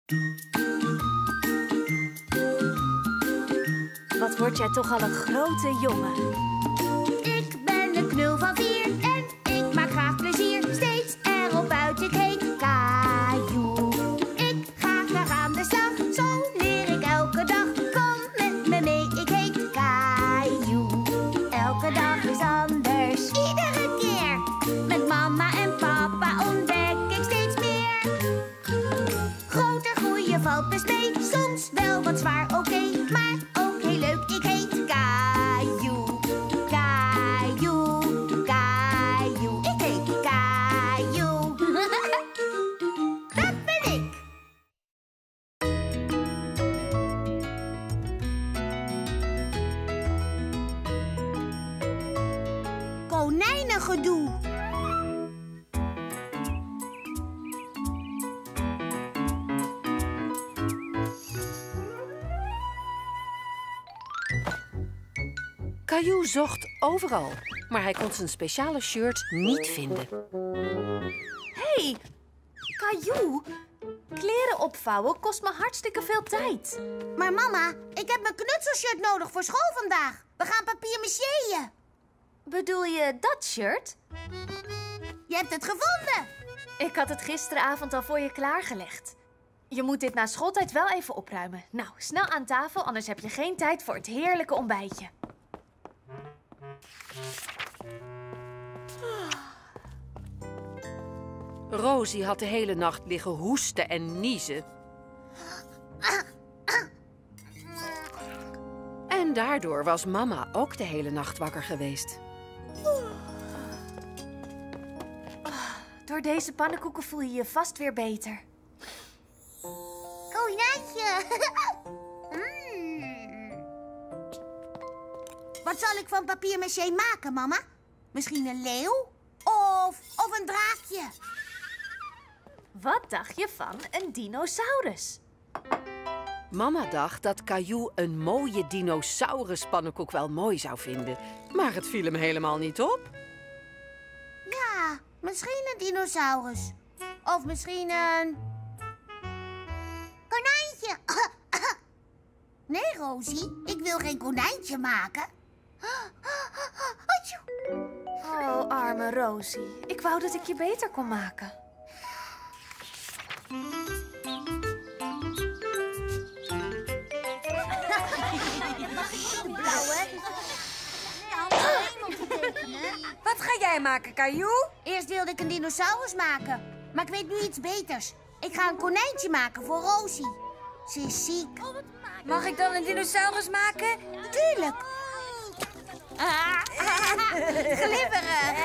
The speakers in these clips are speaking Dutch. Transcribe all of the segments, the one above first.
Wat word jij toch al een grote jongen. Ik ben een knul van 4 en ik maak graag plezier. Steeds erop uit, ik heet Caillou. Ik ga graag aan de slag, zo leer ik elke dag. Kom met me mee, ik heet Caillou. Elke dag is anders, iedere keer. Met mama en papa ontdek ik steeds meer. Groter groeien valt best mee, soms wel wat zwaar, oké, maar ook heel leuk, ik heet Caillou. Caillou, Caillou, ik heet Caillou. Dat ben ik. Konijnengedoe. Caillou zocht overal, maar hij kon zijn speciale shirt niet vinden. Hé, Caillou. Kleren opvouwen kost me hartstikke veel tijd. Maar mama, ik heb mijn knutselshirt nodig voor school vandaag. We gaan papier-macheën. Bedoel je dat shirt? Je hebt het gevonden. Ik had het gisteravond al voor je klaargelegd. Je moet dit na schooltijd wel even opruimen. Nou, snel aan tafel, anders heb je geen tijd voor het heerlijke ontbijtje. Rosie had de hele nacht liggen hoesten en niezen. En daardoor was mama ook de hele nacht wakker geweest. Door deze pannenkoeken voel je je vast weer beter. Konijntje. Wat zal ik van papier-maché maken, mama? Misschien een leeuw? Of een draakje? Wat dacht je van een dinosaurus? Mama dacht dat Caillou een mooie dinosauruspannenkoek wel mooi zou vinden. Maar het viel hem helemaal niet op. Ja, misschien een dinosaurus. Of misschien een... konijntje. Nee, Rosie, ik wil geen konijntje maken. Oh, arme Rosie. Ik wou dat ik je beter kon maken. Wat ga jij maken, Caillou? Eerst wilde ik een dinosaurus maken, maar ik weet nu iets beters. Ik ga een konijntje maken voor Rosie. Ze is ziek. Mag ik dan een dinosaurus maken? Tuurlijk. Glibberen.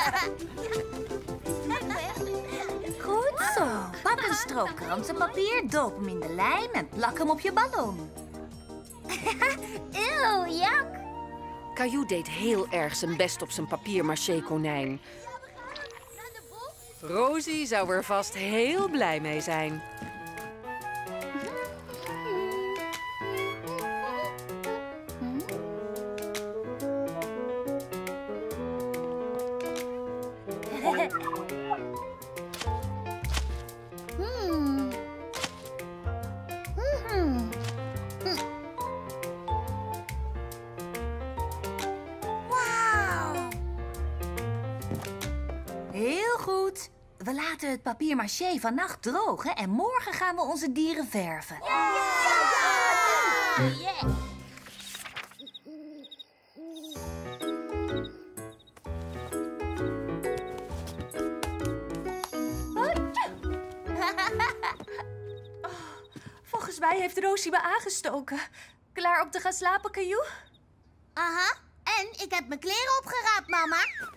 Goed zo. Pak een strook krantenpapier, doop hem in de lijm en plak hem op je ballon. Eeuw, jak. Caillou deed heel erg zijn best op zijn papier-maché-konijn. Rosie zou er vast heel blij mee zijn. Heel goed. We laten het papier-maché vannacht drogen en morgen gaan we onze dieren verven. Volgens mij heeft Rosie me aangestoken. Klaar om te gaan slapen, Caillou? Aha, en ik heb mijn kleren opgeraapt, mama.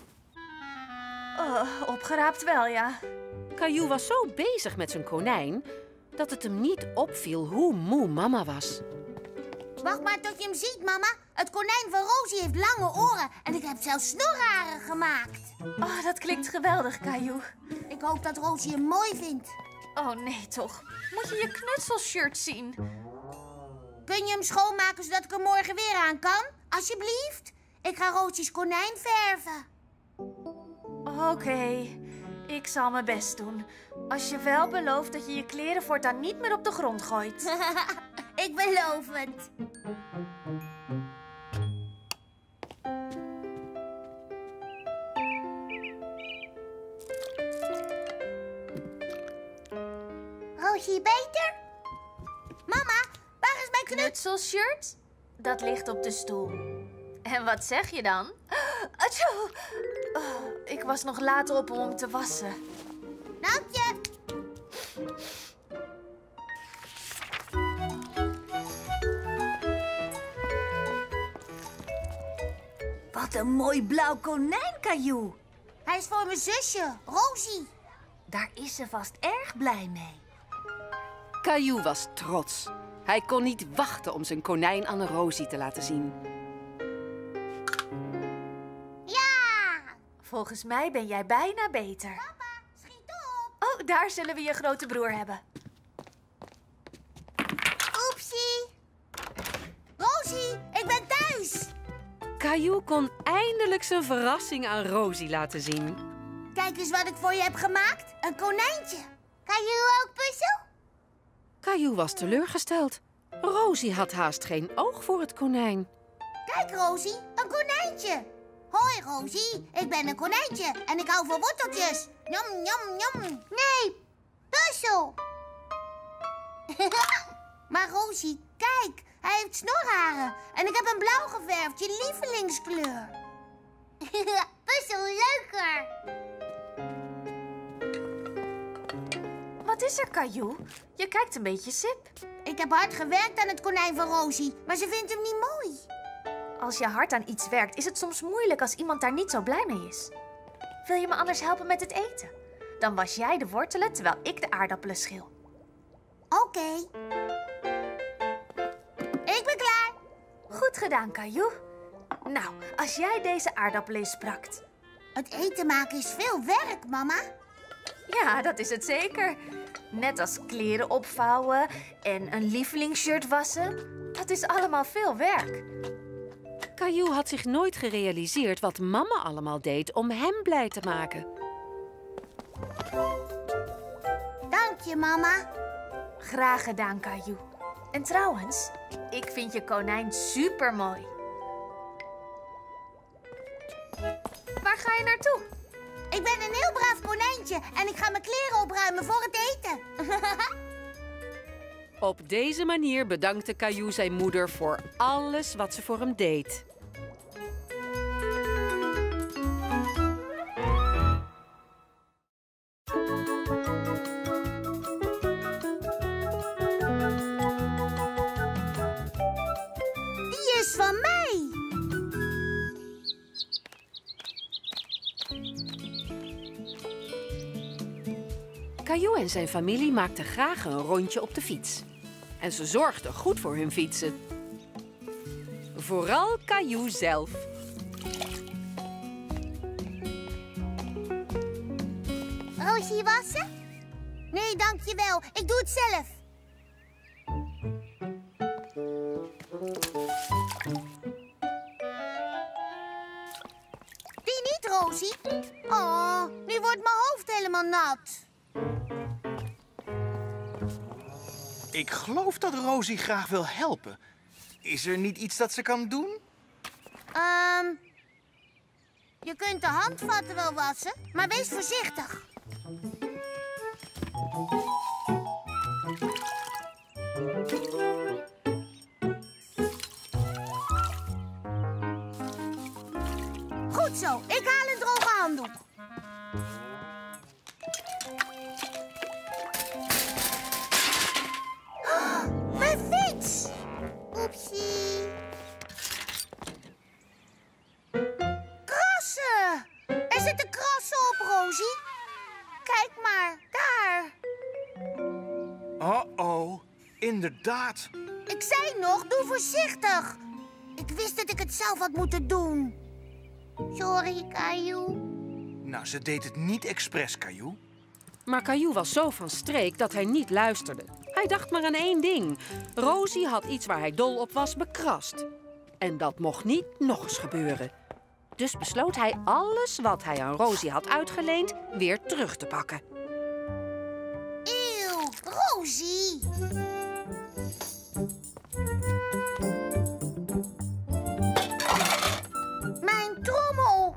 Opgeraapt wel, ja. Caillou was zo bezig met zijn konijn dat het hem niet opviel hoe moe mama was. Wacht maar tot je hem ziet, mama. Het konijn van Rosie heeft lange oren en ik heb zelfs snorharen gemaakt. Oh, dat klinkt geweldig, Caillou. Ik hoop dat Rosie hem mooi vindt. Oh, nee toch. Moet je je knutselshirt zien? Kun je hem schoonmaken zodat ik hem morgen weer aan kan? Alsjeblieft. Ik ga Rosie's konijn verven. Oké. Ik zal mijn best doen. Als je wel belooft dat je je kleren voortaan niet meer op de grond gooit. Ik beloof het. Rosie, beter? Mama, waar is mijn Knutselshirt? Dat ligt op de stoel. En wat zeg je dan? Atjoe! Oh, ik was nog later op om te wassen. Dank je. Wat een mooi blauw konijn, Caillou. Hij is voor mijn zusje, Rosie. Daar is ze vast erg blij mee. Caillou was trots. Hij kon niet wachten om zijn konijn aan Rosie te laten zien. Ja! Volgens mij ben jij bijna beter. Papa, schiet op. Oh, daar zullen we je grote broer hebben. Oepsie. Rosie, ik ben thuis. Caillou kon eindelijk zijn verrassing aan Rosie laten zien. Kijk eens wat ik voor je heb gemaakt. Een konijntje. Kan je ook puzzel? Caillou was teleurgesteld. Rosie had haast geen oog voor het konijn. Kijk, Rosie, een konijntje. Hoi, Rosie, ik ben een konijntje en ik hou van worteltjes. Njam, njam, njam. Nee, puzzel. Maar Rosie, kijk, hij heeft snorharen en ik heb hem blauw geverfd, je lievelingskleur. Puzzel leuker. Wat is er, Caillou? Je kijkt een beetje sip. Ik heb hard gewerkt aan het konijn van Rosie, maar ze vindt hem niet mooi. Als je hard aan iets werkt, is het soms moeilijk als iemand daar niet zo blij mee is. Wil je me anders helpen met het eten? Dan was jij de wortelen, terwijl ik de aardappelen schil. Oké. Ik ben klaar. Goed gedaan, Caillou. Nou, als jij deze aardappelen eens brakt. Het eten maken is veel werk, mama. Ja, dat is het zeker. Net als kleren opvouwen en een lievelingsshirt wassen. Dat is allemaal veel werk. Caillou had zich nooit gerealiseerd wat mama allemaal deed om hem blij te maken. Dank je, mama. Graag gedaan, Caillou. En trouwens, ik vind je konijn supermooi. Waar ga je naartoe? Ik ben een heel braaf konijntje en ik ga mijn kleren opruimen voor het eten. Op deze manier bedankte Caillou zijn moeder voor alles wat ze voor hem deed. Die is van mij. Caillou en zijn familie maakten graag een rondje op de fiets. En ze zorgden goed voor hun fietsen. Vooral Caillou zelf. Rosie wassen? Nee, dankjewel. Ik doe het zelf. Die niet, Rosie. Oh, nu wordt mijn hoofd helemaal nat. Ik geloof dat Rosie graag wil helpen. Is er niet iets dat ze kan doen? Je kunt de handvatten wel wassen, maar wees voorzichtig. Goed zo, ik haal een droge handdoek. Oh, mijn fiets! Oepsie. Krassen! Er zitten krassen op, Rosie. Kijk maar, daar. Oh, inderdaad. Ik zei nog, doe voorzichtig. Ik wist dat ik het zelf had moeten doen. Sorry, Caillou. Nou, ze deed het niet expres, Caillou. Maar Caillou was zo van streek dat hij niet luisterde. Hij dacht maar aan één ding. Rosie had iets waar hij dol op was bekrast. En dat mocht niet nog eens gebeuren. Dus besloot hij alles wat hij aan Rosie had uitgeleend weer terug te pakken. Eeuw, Rosie. Mijn trommel.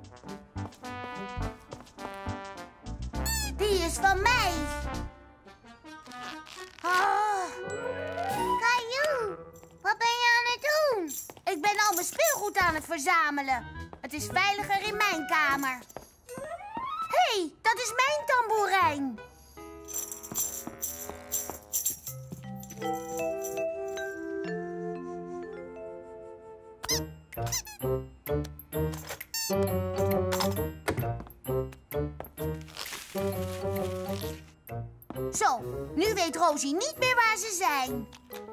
Die is van mij. Caillou, wat ben je aan het doen? Ik ben al mijn speelgoed aan het verzamelen. Het is veiliger in mijn kamer. Hé, dat is mijn tamboerijn. Zo, nu weet Rosie niet meer waar ze zijn.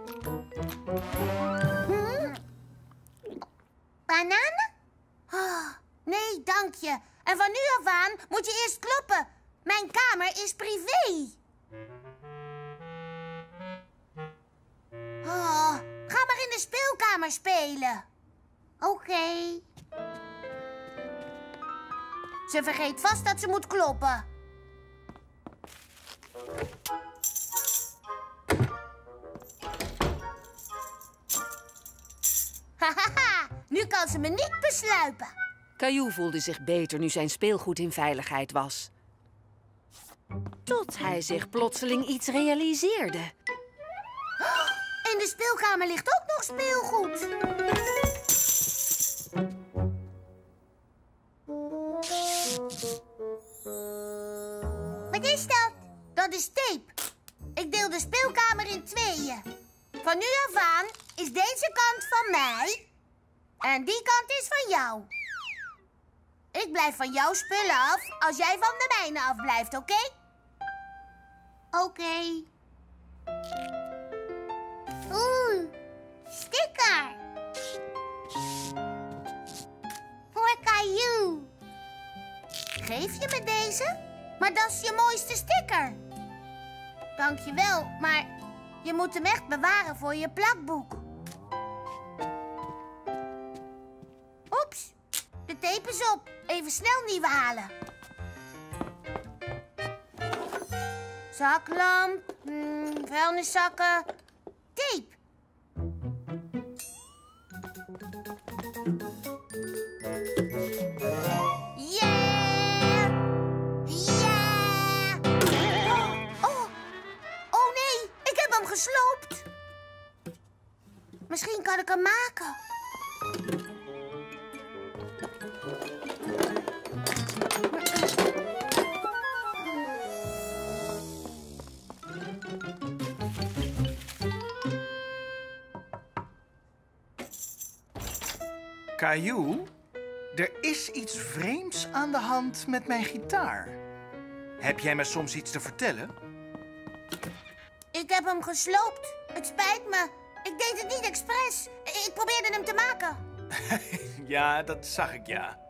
Bananen? Oh, nee, dank je. En van nu af aan moet je eerst kloppen. Mijn kamer is privé. Oh, ga maar in de speelkamer spelen. Oké. Ze vergeet vast dat ze moet kloppen. Hahaha, nu kan ze me niet besluipen. Caillou voelde zich beter nu zijn speelgoed in veiligheid was. Tot hij zich plotseling iets realiseerde. In de speelkamer ligt ook nog speelgoed. Wat is dat? Dat is tape. Ik deel de speelkamer in tweeën. Van nu af aan is deze kant van mij en die kant is van jou. Ik blijf van jouw spullen af als jij van de mijne afblijft, oké? Oké. Oeh, sticker. Voor Caillou. Geef je me deze? Maar dat is je mooiste sticker. Dankjewel, maar je moet hem echt bewaren voor je plakboek. Oeps, de tape is op. Even snel nieuwe halen. Zaklamp, vuilniszakken, tape. Yeah! Yeah! Oh nee, ik heb hem gesloopt. Misschien kan ik hem maken. Caillou, er is iets vreemds aan de hand met mijn gitaar. Heb jij me soms iets te vertellen? Ik heb hem gesloopt. Het spijt me. Ik deed het niet expres. Ik probeerde hem te maken. Ja, dat zag ik, ja.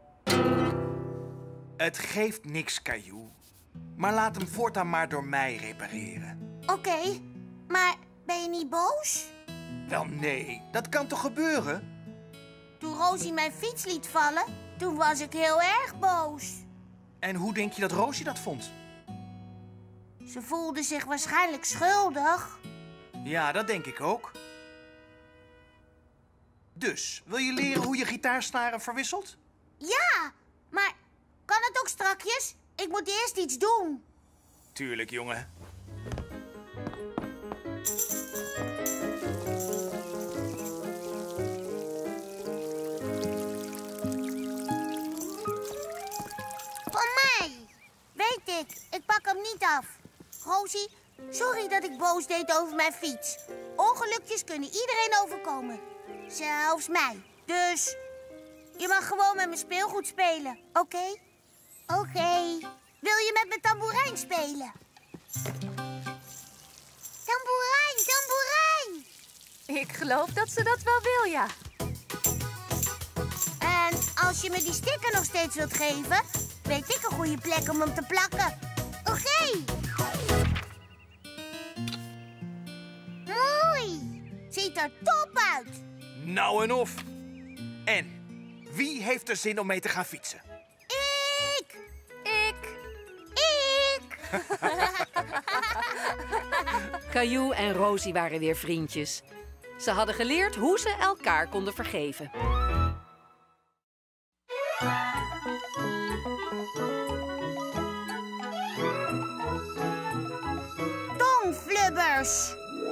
Het geeft niks, Caillou. Maar laat hem voortaan maar door mij repareren. Oké, maar ben je niet boos? Wel, nee. Dat kan toch gebeuren? Toen Rosie mijn fiets liet vallen, toen was ik heel erg boos. En hoe denk je dat Rosie dat vond? Ze voelde zich waarschijnlijk schuldig. Ja, dat denk ik ook. Dus, wil je leren hoe je gitaarsnaren verwisselt? Ja, maar kan het ook strakjes? Ik moet eerst iets doen. Tuurlijk, jongen. Van mij. Weet ik. Ik pak hem niet af. Rosie, sorry dat ik boos deed over mijn fiets. Ongelukjes kunnen iedereen overkomen. Zelfs mij. Dus je mag gewoon met mijn speelgoed spelen, oké? Oké. Wil je met mijn tamboerijn spelen? Tamboerijn, tamboerijn! Ik geloof dat ze dat wel wil, ja. En als je me die sticker nog steeds wilt geven, weet ik een goede plek om hem te plakken. Oké. Mooi. Ziet er top uit. Nou en of. En, Wie heeft er zin om mee te gaan fietsen? Ik! Caillou en Rosie waren weer vriendjes. Ze hadden geleerd hoe ze elkaar konden vergeven. Tongflubbers!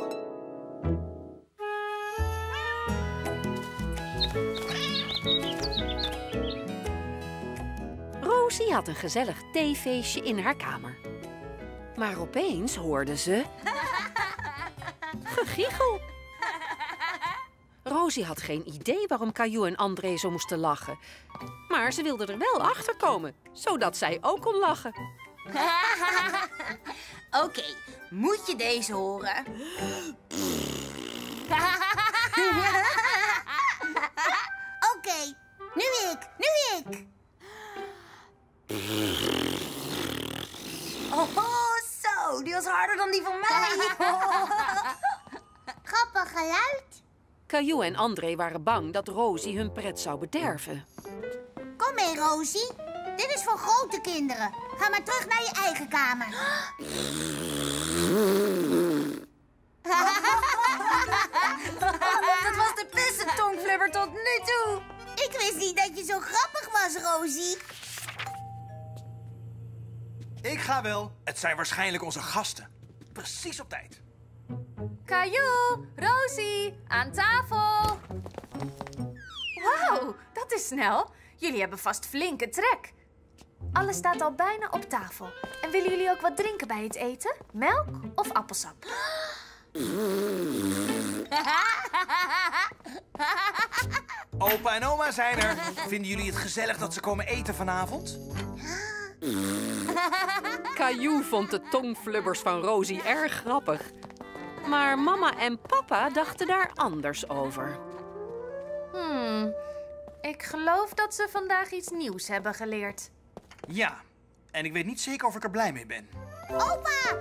Rosie had een gezellig theefeestje in haar kamer. Maar opeens hoorde ze gegiegel. Rosie had geen idee waarom Caillou en André zo moesten lachen. Maar ze wilde er wel achter komen, zodat zij ook kon lachen. Oké, moet je deze horen? Oké, nu ik. Oh, zo, die was harder dan die van mij. Grappig geluid. Caillou en André waren bang dat Rosie hun pret zou bederven. Kom mee, Rosie. Dit is voor grote kinderen. Ga maar terug naar je eigen kamer. Dat was de beste tongflubber tot nu toe. Ik wist niet dat je zo grappig was, Rosie. Ik ga wel. Het zijn waarschijnlijk onze gasten. Precies op tijd. Caillou, Rosie, aan tafel. Wauw, dat is snel. Jullie hebben vast flinke trek. Alles staat al bijna op tafel. En willen jullie ook wat drinken bij het eten? Melk of appelsap? Opa en oma zijn er. Vinden jullie het gezellig dat ze komen eten vanavond? Caillou vond de tongflubbers van Rosie erg grappig. Maar mama en papa dachten daar anders over. Ik geloof dat ze vandaag iets nieuws hebben geleerd. Ja. En ik weet niet zeker of ik er blij mee ben. Opa!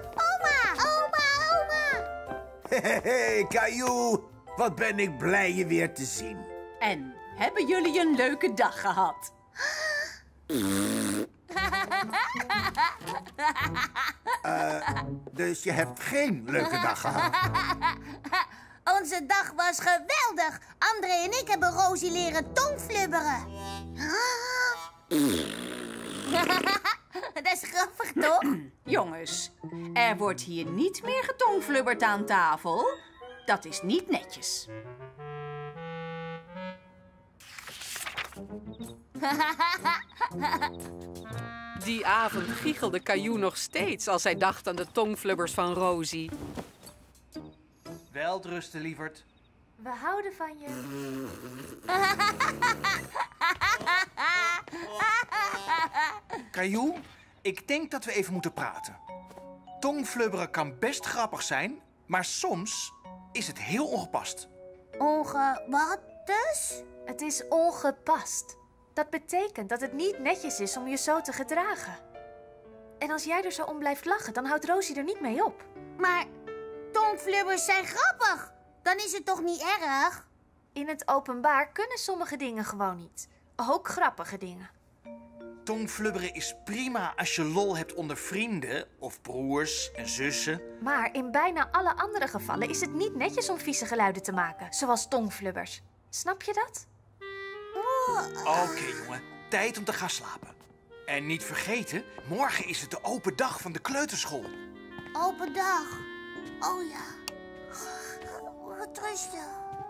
Hey, Caillou. Wat ben ik blij je weer te zien. En hebben jullie een leuke dag gehad? Dus je hebt geen leuke dag gehad. Onze dag was geweldig. André en ik hebben Rosie leren tongflubberen. Dat is grappig, toch? Jongens, er wordt hier niet meer getongflubberd aan tafel. Dat is niet netjes. Die avond giechelde Caillou nog steeds als hij dacht aan de tongflubbers van Rosie. Welterusten, lieverd. We houden van je. Caillou, ik denk dat we even moeten praten. Tongflubberen kan best grappig zijn, maar soms is het heel ongepast. Wat dus? Het is ongepast. Dat betekent dat het niet netjes is om je zo te gedragen. En als jij er zo om blijft lachen, dan houdt Rosie er niet mee op. Maar tongflubbers zijn grappig. Dan is het toch niet erg? In het openbaar kunnen sommige dingen gewoon niet. Ook grappige dingen. Tongflubberen is prima als je lol hebt onder vrienden of broers en zussen. Maar in bijna alle andere gevallen is het niet netjes om vieze geluiden te maken, zoals tongflubbers. Snap je dat? Oké, jongen. Tijd om te gaan slapen. En niet vergeten, morgen is het de open dag van de kleuterschool. Open dag. Oh ja. Wat rustig.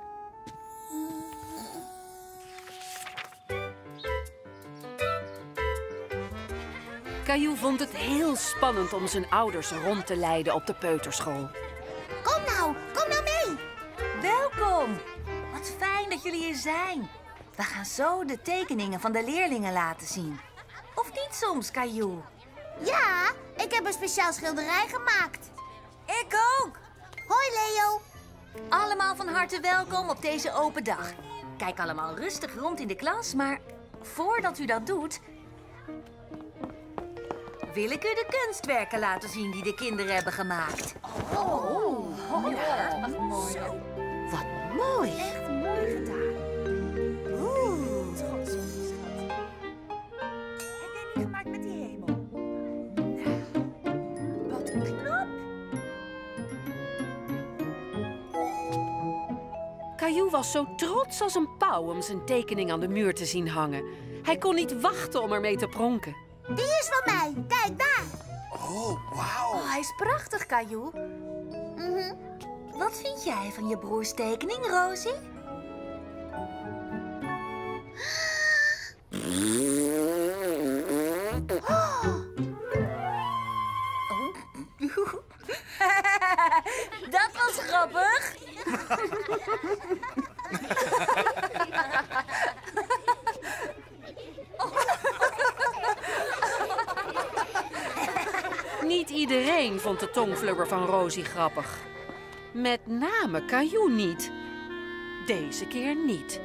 Caillou vond het heel spannend om zijn ouders rond te leiden op de peuterschool. Kom nou mee. Welkom. Wat fijn dat jullie hier zijn. We gaan zo de tekeningen van de leerlingen laten zien. Of niet soms, Caillou? Ja, ik heb een speciaal schilderij gemaakt. Ik ook. Hoi Leo. Allemaal van harte welkom op deze open dag. Kijk allemaal rustig rond in de klas, maar voordat u dat doet, wil ik u de kunstwerken laten zien die de kinderen hebben gemaakt. Wat mooi! Echt mooi gedaan. Caillou was zo trots als een pauw om zijn tekening aan de muur te zien hangen. Hij kon niet wachten om ermee te pronken. Die is van mij. Kijk daar. Oh, wauw. Oh, hij is prachtig, Caillou. Wat vind jij van je broers tekening, Rosie? Dat was grappig. Niet iedereen vond de tongflubber van Rosie grappig. Met name Caillou niet. Deze keer niet.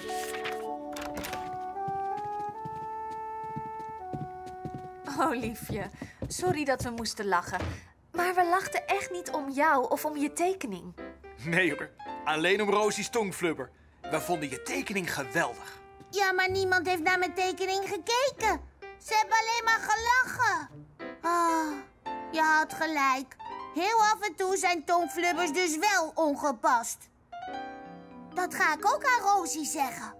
Oh, liefje. Sorry dat we moesten lachen. Maar we lachten echt niet om jou of om je tekening. Nee hoor, alleen om Rosie's tongflubber. We vonden je tekening geweldig. Ja, maar niemand heeft naar mijn tekening gekeken. Ze hebben alleen maar gelachen. Ah, je had gelijk. Heel af en toe zijn tongflubbers dus wel ongepast. Dat ga ik ook aan Rosie zeggen.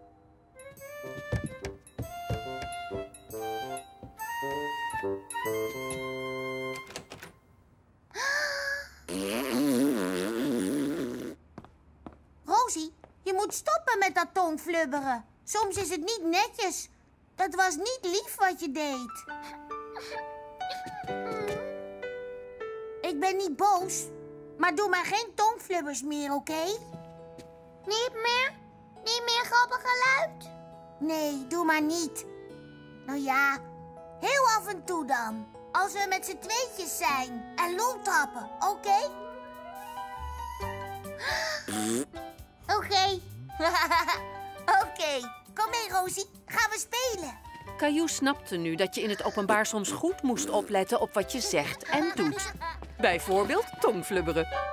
Rosie, je moet stoppen met dat tongflubberen. Soms is het niet netjes. Dat was niet lief wat je deed. Ik ben niet boos, maar doe maar geen tongflubbers meer, oké? Niet meer? Niet meer grappig geluid? Nee, doe maar niet. Nou ja, heel af en toe dan. Als we met z'n tweetjes zijn en lol trappen, oké? Oké. Oké. Kom mee, Rosie. Gaan we spelen. Caillou snapte nu dat je in het openbaar soms goed moest opletten op wat je zegt en doet. Bijvoorbeeld tongflubberen.